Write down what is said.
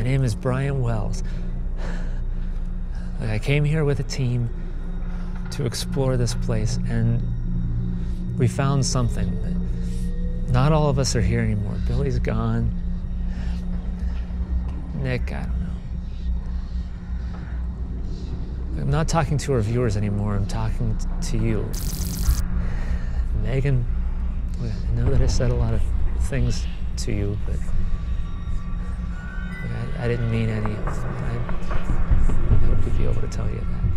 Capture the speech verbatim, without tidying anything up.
name is Brian Wells. I came here with a team to explore this place, and we found something. Not all of us are here anymore. Billy's gone. Nick, I don't know. I'm not talking to our viewers anymore. I'm talking to you. Megan, I know that I said a lot of things to you, but I, I didn't mean any of them. I, I hope to be able to tell you that.